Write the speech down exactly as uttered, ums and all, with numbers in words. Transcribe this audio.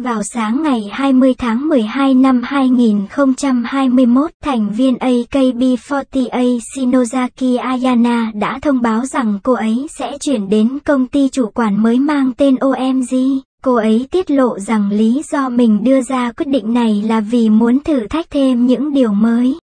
Vào sáng ngày hai mươi tháng mười hai năm hai nghìn không trăm hai mươi mốt, thành viên a ca bê bốn mươi tám Shinozaki Ayana đã thông báo rằng cô ấy sẽ chuyển đến công ty chủ quản mới mang tên o em giê. Cô ấy tiết lộ rằng lý do mình đưa ra quyết định này là vì muốn thử thách thêm những điều mới.